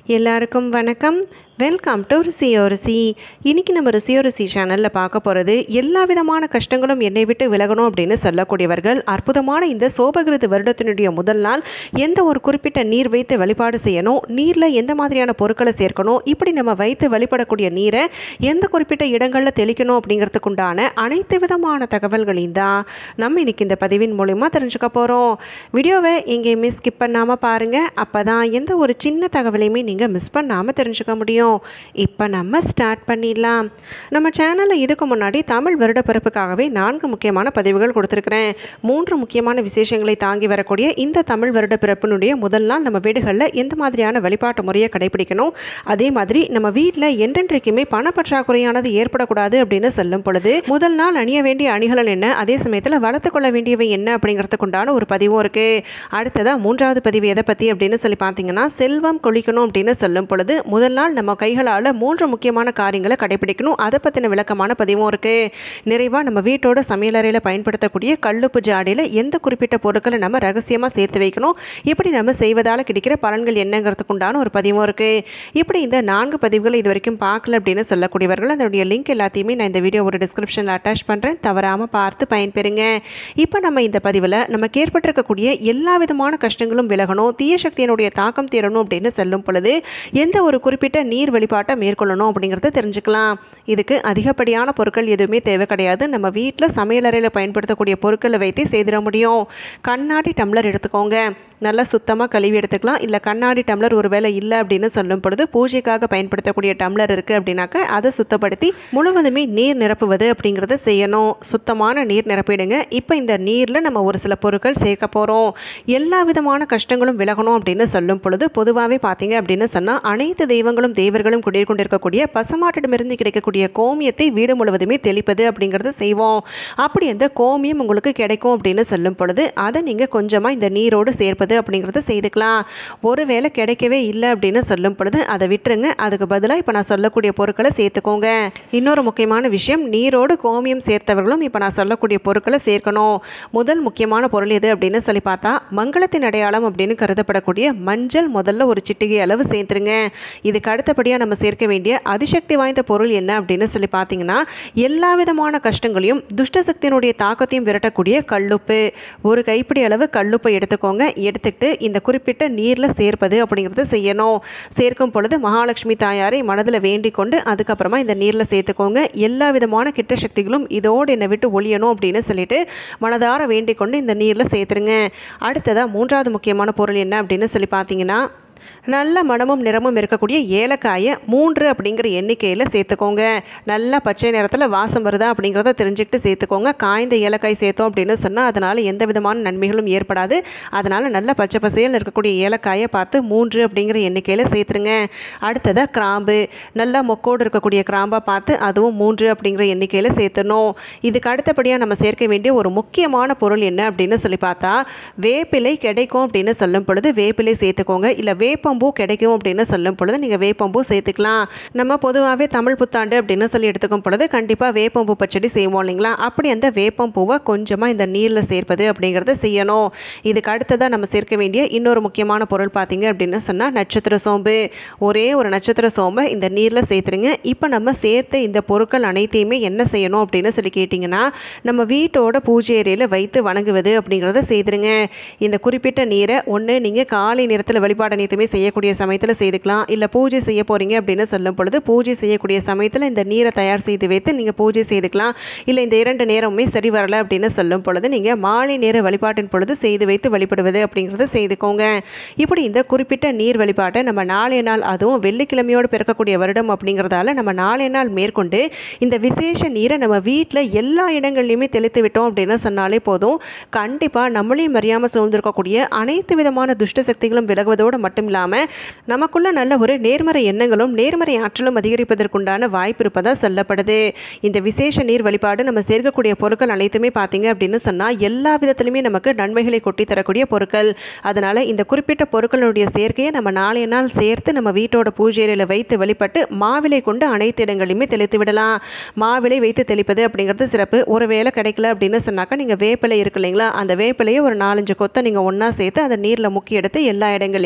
எல்லாருக்கும் வணக்கம். Welcome to Rusiyo Rusi. இன்றைக்கி நம்ம ருசியோருசி சேனலில் பார்க்க போகிறது, எல்லா விதமான கஷ்டங்களும் என்னை விட்டு விலகணும் அப்படின்னு சொல்லக்கூடியவர்கள் அற்புதமான இந்த சோபகிருது வருடத்தினுடைய முதல் நாள் எந்த ஒரு குறிப்பிட்ட நீர் வைத்து வழிபாடு செய்யணும், நீரில் எந்த மாதிரியான பொருட்களை சேர்க்கணும், இப்படி நம்ம வைத்து வழிபடக்கூடிய நீரை எந்த குறிப்பிட்ட இடங்களில் தெளிக்கணும் அப்படிங்கிறதுக்குண்டான அனைத்து விதமான தகவல்களையும் தான் நம்ம இன்றைக்கி இந்த பதிவின் மூலிமா தெரிஞ்சுக்க போகிறோம். வீடியோவை எங்கேயுமே ஸ்கிப் பண்ணாமல் பாருங்கள். அப்போ தான் எந்த ஒரு சின்ன தகவலையுமே நீங்கள் மிஸ் பண்ணாமல் தெரிஞ்சுக்க முடியும். இப்போ நம்ம ஸ்டார்ட் பண்ணிடலாம். நம்ம சேனலில் இதுக்கு முன்னாடி தமிழ் வருட பிறப்புக்காகவே 4 முக்கியமான பதிவுகள் கொடுத்துருக்குறேன். 3 முக்கியமான விசேஷங்களை தாங்கி வரக்கூடிய இந்த தமிழ் வருட பிறப்பினுடைய முதல் நாள் நம்ம வீடுகளில் எந்த மாதிரியான வழிபாட்டு முறையை கடைபிடிக்கணும், அதே மாதிரி நம்ம வீட்டில் என்றென்றைக்குமே பணப்பற்றாக்குறையானது ஏற்படக்கூடாது அப்படின்னு சொல்லும் பொழுது முதல் நாள் அணிய வேண்டிய அணிகலன் என்ன, அதே சமயத்தில் வளர்த்து கொள்ள வேண்டியவை என்ன அப்படிங்கிறதுக்குண்டான ஒரு பதிவும் இருக்குது. அடுத்ததாக 3வது பதிவு எதை பற்றி அப்படின்னு சொல்லி பார்த்தீங்கன்னா, செல்வம் கொளிக்கணும் அப்படின்னு சொல்லும் பொழுது முதல் நாள் நம்ம கைகளால் 3 முக்கியமான காரியங்களை கடைபிடிக்கணும், அதை பற்றின விளக்கமான பதிவும் இருக்குது. நிறைவாக நம்ம வீட்டோட சமையலறையில் பயன்படுத்தக்கூடிய கல்லுப்பு ஜாடியில் எந்த குறிப்பிட்ட பொருட்களை நம்ம ரகசியமாக சேர்த்து வைக்கணும், இப்படி நம்ம செய்வதால் கிடைக்கிற பலன்கள் என்னங்கிறதுக்குண்டான ஒரு பதிவும் இருக்குது. இப்படி இந்த 4 பதிவுகளை இது வரைக்கும் பார்க்கல அப்படின்னு சொல்லக்கூடியவர்கள் அதனுடைய லிங்க் எல்லாத்தையுமே நான் இந்த வீடியோ ஒரு டிஸ்கிரிப்ஷனில் அட்டாச் பண்ணுறேன், தவறாமல் பார்த்து பயன்பெறுங்க. இப்போ நம்ம இந்த பதிவில் நமக்கு ஏற்பட்டிருக்கக்கூடிய எல்லா விதமான கஷ்டங்களும் விலகணும், தீய சக்தியினுடைய தாக்கம் தீரணும் அப்படின்னு சொல்லும் பொழுது எந்த ஒரு குறிப்பிட்ட நீர் வழிபாட்டை மேற்கொள்ளணும் அப்படிங்கிறத தெரிஞ்சுக்கலாம். இதுக்கு அதிகப்படியான பொருட்கள் எதுவுமே தேவை கிடையாது. நம்ம வீட்டில் சமையலறையில் பயன்படுத்தக்கூடிய பொருட்களை வைத்து செய்திட முடியும். கண்ணாடி டம்ளர் எடுத்துக்கோங்க, நல்லா சுத்தமாக கழுவி எடுத்துக்கலாம். இல்லை கண்ணாடி டம்ளர் ஒரு வேளை இல்லை அப்படின்னு சொல்லும் பொழுது பூஜைக்காக பயன்படுத்தக்கூடிய டம்ளர் இருக்குது அப்படின்னாக்க அதை சுத்தப்படுத்தி முழுவதுமே நீர் நிரப்புவது அப்படிங்கிறத செய்யணும். சுத்தமான நீர் நிரப்பிடுங்க. இப்போ இந்த நீரில் நம்ம ஒரு சில பொருட்கள் சேர்க்க போகிறோம். எல்லா விதமான கஷ்டங்களும் விலகணும் அப்படின்னு சொல்லும் பொழுது பொதுவாகவே பார்த்தீங்க அப்படின்னு சொன்னால் அனைத்து தெய்வங்களும் தேவர்களும் குடியிருக்கக்கூடிய பசுமாட்டிடமிருந்து கிடைக்கக்கூடிய கோமியத்தை வீடு முழுவதுமே தெளிப்பது அப்படிங்கிறத செய்வோம். அப்படி அந்த கோமியம் உங்களுக்கு கிடைக்கும் அப்படின்னு சொல்லும் பொழுது அதை நீங்கள் கொஞ்சமாக இந்த நீரோடு சேர்ப்பது அப்படிங்கிறத செய்துக்கலாம். ஒருவேளை கிடைக்கவே இல்லை அப்படின்னு சொல்லும் பொழுது அதை விட்டுருங்க. அதுக்கு பதிலாக இப்போ நான் சொல்லக்கூடிய பொருட்களை சேர்த்துக்கோங்க. இன்னொரு முக்கியமான விஷயம், நீரோடு கோமியம் சேர்த்தவர்களும் இப்போ நான் சொல்லக்கூடிய பொருட்களை சேர்க்கணும். முதல் முக்கியமான பொருள் எது அப்படின்னு சொல்லி பார்த்தா, மங்களத்தின் அடையாளம் அப்படின்னு கருதப்படக்கூடிய மஞ்சள் முதல்ல ஒரு சிட்டிகை அளவு சேர்த்துருங்க. இதுக்கு அடுத்தபடியாக நம்ம சேர்க்க வேண்டிய அதிசக்தி வாய்ந்த பொருள் என்ன அப்படின்னு சொல்லி பார்த்தீங்கன்னா, எல்லா விதமான கஷ்டங்களையும் துஷ்ட சக்தியினுடைய தாக்கத்தையும் விரட்டக்கூடிய கல்லுப்பு. ஒரு கைப்பிடி அளவு கல்லுப்பை எடுத்துக்கோங்க. எடுத்துக்கிட்டு இந்த குறிப்பிட்ட நீரில் சேர்ப்பது அப்படிங்கிறது செய்யணும். சேர்க்கும் பொழுது மகாலட்சுமி தாயாரை மனதில் வேண்டிக் கொண்டு அதுக்கப்புறமா இந்த நீரில் சேர்த்துக்கோங்க. எல்லா விதமான கிட்ட சக்திகளும் இதோடு என்னை விட்டு ஒழியணும் அப்படின்னு சொல்லிட்டு மனதார வேண்டிக் கொண்டு இந்த நீரில் சேர்த்துருங்க. அடுத்ததாக 3வது முக்கியமான பொருள் என்ன அப்படின்னு சொல்லி பார்த்தீங்கன்னா, நல்ல மணமும் நிறமும் இருக்கக்கூடிய ஏலக்காயை 3 அப்படிங்கிற எண்ணிக்கையில் சேர்த்துக்கோங்க. நல்லா பச்சை நிறத்தில் வாசம் வருதா அப்படிங்கிறத தெரிஞ்சுக்கிட்டு சேர்த்துக்கோங்க. காய்ந்த ஏலக்காய் சேர்த்தோம் அப்படின்னு சொன்னால் அதனால் எந்த விதமான நன்மைகளும் ஏற்படாது. அதனால் நல்ல பச்சை பசையில் இருக்கக்கூடிய ஏலக்காயை பார்த்து 3 அப்படிங்கிற எண்ணிக்கையில் சேர்த்துருங்க. அடுத்ததாக கிராம்பு, நல்லா மொக்கோடு இருக்கக்கூடிய கிராம்பாக பார்த்து அதுவும் 3 அப்படிங்கிற எண்ணிக்கையில் சேர்த்துணும். இதுக்கு அடுத்தபடியாக நம்ம சேர்க்க வேண்டிய ஒரு முக்கியமான பொருள் என்ன அப்படின்னு சொல்லி பார்த்தா, வேப்பிலை கிடைக்கும் அப்படின்னு சொல்லும் பொழுது வேப்பிலை சேர்த்துக்கோங்க. இல்லை வேப்பம்பூ கிடைக்கும் அப்படின்னு சொல்லும் பொழுது நீங்கள் வேப்பம்பூ சேர்த்துக்கலாம். நம்ம பொதுவாகவே தமிழ் புத்தாண்டு அப்படின்னு சொல்லி எடுத்துக்கும் பொழுது கண்டிப்பாக வேப்பம்பூ பச்சடி செய்வோம் இல்லைங்களா, அப்படி அந்த வேப்பம்பூவை கொஞ்சமாக இந்த நீரில் சேர்ப்பது அப்படிங்கிறத செய்யணும். இதுக்கு அடுத்ததாக நம்ம சேர்க்க வேண்டிய இன்னொரு முக்கியமான பொருள் பார்த்தீங்க அப்படின்னு சொன்னால் நட்சத்திர சோம்பு. ஒரே ஒரு நட்சத்திர சோம்பை இந்த நீரில் சேர்த்துருங்க. இப்போ நம்ம சேர்த்த இந்த பொருட்கள் அனைத்தையுமே என்ன செய்யணும் அப்படின்னு சொல்லி கேட்டிங்கன்னா, நம்ம வீட்டோட பூஜை அறையில் வைத்து வணங்குவது அப்படிங்கிறத செய்துருங்க. இந்த குறிப்பிட்ட நீரை ஒன்று நீங்கள் காலை நேரத்தில் வழிபாடு அனைத்துமே செய்யக்கூடிய சமயத்தில் செய்துக்கலாம். இல்லை பூஜை செய்ய போகிறீங்க அப்படின்னு சொல்லும் பொழுது பூஜை செய்யக்கூடிய சமயத்தில் இந்த நீரை தயார் செய்து வைத்து நீங்கள் பூஜை செய்துக்கலாம். இல்லை இந்த 2 நேரமுமே சரி வரலை அப்படின்னு சொல்லும் பொழுது நீங்கள் மாலை நேர வழிபாட்டின் பொழுது செய்து வைத்து வழிபடுவது அப்படிங்கிறத செய்துக்கோங்க. இப்படி இந்த குறிப்பிட்ட நீர் வழிபாட்டை நம்ம நாளைய நாள், அதுவும் வெள்ளிக்கிழமையோடு பிறக்கக்கூடிய வருடம் அப்படிங்கிறதால நம்ம நாளைய நாள் மேற்கொண்டு இந்த விசேஷ நீரை நம்ம வீட்டில் எல்லா இடங்கள்லையுமே தெளித்து விட்டோம் அப்படின்னு சொன்னாலே போதும். கண்டிப்பாக நம்மளையும் அறியாமல் சூழ்ந்திருக்கக்கூடிய அனைத்து விதமான துஷ்ட சக்திகளும் விலகுவதோடு மட்டும் இல்லாமல் நமக்குள்ள நல்ல ஒரு நேர்மறை எண்ணங்களும் நேர்மறை ஆற்றலும் அதிகரிப்பதற்குண்டான வாய்ப்பு இருப்பதாக சொல்லப்படுது. இந்த விசேஷ நீர் வழிபாடு நம்ம சேர்க்கக்கூடிய பொருட்கள் அனைத்துமே பார்த்தீங்க அப்படின்னு சொன்னால் எல்லா விதத்திலுமே நமக்கு நன்மைகளை கொட்டி தரக்கூடிய பொருட்கள். அதனால் இந்த குறிப்பிட்ட பொருட்களுடைய சேர்க்கையை நம்ம நாளைய நாள் சேர்த்து நம்ம வீட்டோட பூஜையில் வைத்து வழிபட்டு மாவிலை கொண்டு அனைத்து இடங்களையுமே தெளித்து விடலாம். மாவிலை வைத்து தெளிப்பது அப்படிங்கிறது சிறப்பு. ஒரு வேளை கிடைக்கல அப்படின்னு சொன்னாக்கா நீங்கள் வேப்பிலை இருக்கு இல்லைங்களா, அந்த வேப்பிலையை ஒரு 4-5 கொத்தை நீங்கள் ஒன்றா சேர்த்து அதை நீரில் முக்கி எடுத்து எல்லா இடங்களையுமே தெளிச்சு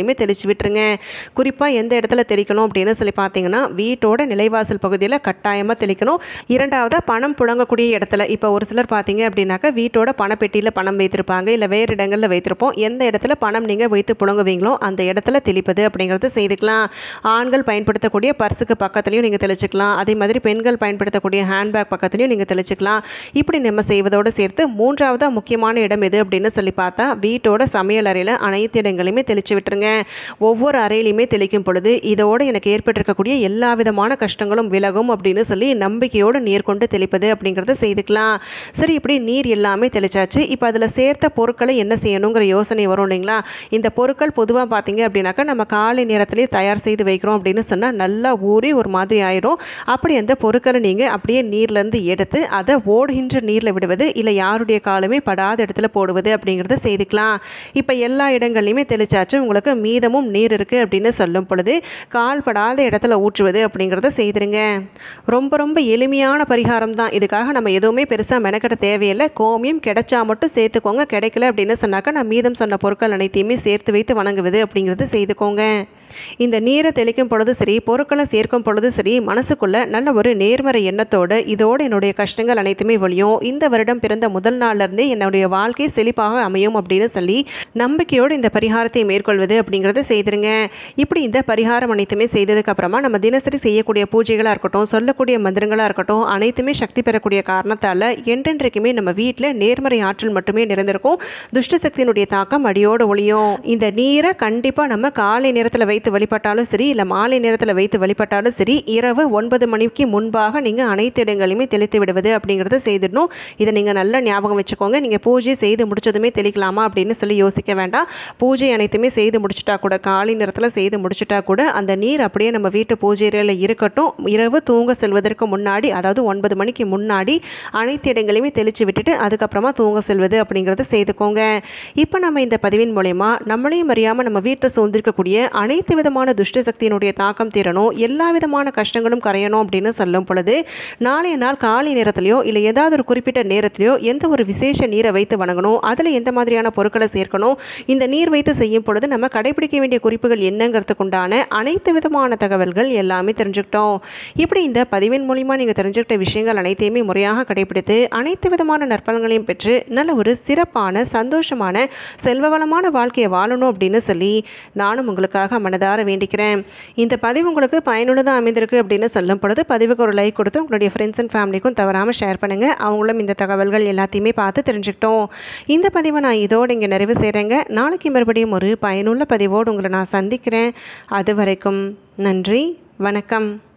விட்டுருங்க. குறிப்பாக எந்த இடத்துல தெளிக்கணும் அப்படின்னு சொல்லி பார்த்தீங்கன்னா, வீட்டோட நிலைவாசல் பகுதியில் கட்டாயமாக தெளிக்கணும். இரண்டாவதாக பணம் புழங்கக்கூடிய இடத்துல, இப்போ ஒரு சிலர் பார்த்தீங்க அப்படின்னாக்கா வீட்டோட பணப்பெட்டியில் பணம் வைத்திருப்பாங்க, இல்லை வேறு இடங்களில் வைத்திருப்போம். எந்த இடத்துல பணம் நீங்கள் வைத்து புழங்குவீங்களோ அந்த இடத்துல தெளிப்பது அப்படிங்கிறது செய்துக்கலாம். ஆண்கள் பயன்படுத்தக்கூடிய பர்ஸுக்கு பக்கத்துலையும் நீங்கள் தெளிச்சுக்கலாம். அதே மாதிரி பெண்கள் பயன்படுத்தக்கூடிய ஹேண்ட்பேக் பக்கத்துலையும் நீங்கள் தெளிச்சுக்கலாம். இப்படி நம்ம செய்வதோடு சேர்த்து மூன்றாவதாக முக்கியமான இடம் எது அப்படின்னு சொல்லி பார்த்தா, வீட்டோட சமையல் அறையில் அனைத்து இடங்களையுமே தெளித்து விட்டுருங்க. ஒவ்வொரு அறையிலையுமே தெளிக்கும் பொழுது இதோடு எனக்கு ஏற்பட்டிருக்கக்கூடிய எல்லா விதமான கஷ்டங்களும் விலகும் அப்படின்னு சொல்லி நம்பிக்கையோடு நீர் கொண்டு தெளிப்பது அப்படிங்கிறத செய்துக்கலாம். சரி, இப்படி நீர் எல்லாமே தெளிச்சாச்சு. இப்போ அதில் சேர்த்த பொருட்களை என்ன செய்யணுங்கிற யோசனை வரும் இல்லைங்களா? இந்த பொருட்கள் பொதுவாக பார்த்தீங்க அப்படின்னாக்கா நம்ம காலை நேரத்திலே தயார் செய்து வைக்கிறோம் அப்படின்னு சொன்னால் நல்லா ஊறி ஒரு மாதிரி ஆயிரும். அப்படி அந்த பொருட்களை நீங்கள் அப்படியே நீர்லேருந்து எடுத்து அதை ஓடுகின்ற நீரில் விடுவது, இல்லை யாருடைய காலுமே படாத இடத்துல போடுவது அப்படிங்கிறத செய்துக்கலாம். இப்போ எல்லா இடங்கள்லையுமே தெளிச்சாச்சு. உங்களுக்கு மீதமும் நீர் இருக்குது அப்படின்னு சொல்லும் பொழுது கால் படாத இடத்துல ஊற்றுவது அப்படிங்கிறத செய்திருங்க. ரொம்ப ரொம்ப எளிமையான பரிகாரம் தான். இதுக்காக நம்ம எதுவுமே பெருசாக மெனக்கெட தேவையில்லை. கோமியம் கிடைச்சா மட்டும் சேர்த்துக்கோங்க. கிடைக்கல அப்படின்னு சொன்னாக்கா நான் மீதம் சொன்ன பொருட்கள் அனைத்தையுமே சேர்த்து வைத்து வணங்குவது அப்படிங்கிறது செய்துக்கோங்க. இந்த நீரை தெளிக்கும் பொழுது சரி, பொருட்களை சேர்க்கும் பொழுது சரி, மனசுக்குள்ள நல்ல ஒரு நேர்மறை எண்ணத்தோடு இதோடு என்னுடைய கஷ்டங்கள் அனைத்துமே ஒழியும், இந்த வருடம் பிறந்த முதல் நாள்லேருந்தே என்னுடைய வாழ்க்கை செழிப்பாக அமையும் அப்படின்னு சொல்லி நம்பிக்கையோடு இந்த பரிகாரத்தை மேற்கொள்வது அப்படிங்கிறத செய்திருங்க. இப்படி இந்த பரிகாரம் அனைத்துமே செய்ததுக்கு அப்புறமா நம்ம தினசரி செய்யக்கூடிய பூஜைகளாக இருக்கட்டும், சொல்லக்கூடிய மந்திரங்களாக இருக்கட்டும், அனைத்துமே சக்தி பெறக்கூடிய காரணத்தால் என்றென்றைக்குமே நம்ம வீட்டில் நேர்மறை ஆற்றல் மட்டுமே நிறைந்திருக்கும். துஷ்ட சக்தியினுடைய தாக்கம் அடியோடு ஒழியும். இந்த நீரை கண்டிப்பாக நம்ம காலை நேரத்தில் வைத்து வழிபட்டாலும் சரி, இல்லை மாலை நேரத்தில் வைத்து வழிபட்டாலும் சரி, இரவு 9 மணிக்கு முன்பாக நீங்கள் அனைத்து இடங்களையுமே தெளித்து விடுவது அப்படிங்கிறத செய்திடணும். இதை நீங்கள் நல்லா ஞாபகம் வச்சுக்கோங்க. நீங்கள் பூஜை செய்து முடிச்சதுமே தெளிக்கலாமா அப்படின்னு சொல்லி யோசிக்க வேண்டாம். பூஜை அனைத்துமே செய்து முடிச்சுட்டா கூட, காலை நேரத்தில் செய்து முடிச்சுட்டா கூட அந்த நீர் அப்படியே நம்ம வீட்டு பூஜை அறையில் இருக்கட்டும். இரவு தூங்க செல்வதற்கு முன்னாடி, அதாவது 9 மணிக்கு முன்னாடி அனைத்து இடங்களையுமே தெளித்து விட்டுட்டு அதுக்கப்புறமா தூங்க செல்வது அப்படிங்கிறத செய்துக்கோங்க. இப்போ நம்ம இந்த பதிவின் மூலயமா நம்மளையும் அறியாமல் நம்ம வீட்டில் சூழ்ந்திருக்கக்கூடிய அனைத்து விதமான துஷ்ட சக்தியினுடைய தாக்கம் தீரணும், எல்லா விதமான கஷ்டங்களும் கரையணும் அப்படின்னு சொல்லும் பொழுது நாளைய நாள் காலை நேரத்திலையோ இல்லை ஏதாவது ஒரு குறிப்பிட்ட நேரத்திலையோ எந்த ஒரு விசேஷ நீரை வைத்து வணங்கணும், அதில் எந்த மாதிரியான பொருட்களை சேர்க்கணும், இந்த நீர் வைத்து செய்யும் பொழுது நம்ம கடைபிடிக்க வேண்டிய குறிப்புகள் என்னங்கிறதுக்குண்டான அனைத்து விதமான தகவல்கள் எல்லாமே தெரிஞ்சுக்கிட்டோம். இப்படி இந்த பதிவின் மூலிமா நீங்கள் தெரிஞ்சுக்கிட்ட விஷயங்கள் அனைத்தையுமே முறையாக கடைபிடித்து அனைத்து விதமான நற்பலன்களையும் பெற்று நல்ல ஒரு சிறப்பான சந்தோஷமான செல்வவளமான வாழ்க்கையை வாழணும் அப்படின்னு சொல்லி நானும் உங்களுக்காக மனதார வேண்டிக்கிறேன். இந்த பதிவு உங்களுக்கு பயனுள்ளதாக அமைந்திருக்கு அப்படின்னு சொல்லும் பொழுது பதிவுக்கு ஒரு லைக் கொடுத்து உங்களுடைய ஃப்ரெண்ட்ஸ் அண்ட் ஃபேமிலிக்கும் தவறாமல் ஷேர் பண்ணுங்கள். அவங்களும் இந்த தகவல்கள் எல்லாத்தையுமே பார்த்து தெரிஞ்சுக்கிட்டோம். இந்த பதிவை நான் இதோடு இங்கே நிறைவு செய்கிறேங்க. நாளைக்கு மறுபடியும் ஒரு பயனுள்ள பதிவோடு உங்களை நான் சந்திக்கிறேன். அது வரைக்கும் நன்றி, வணக்கம்.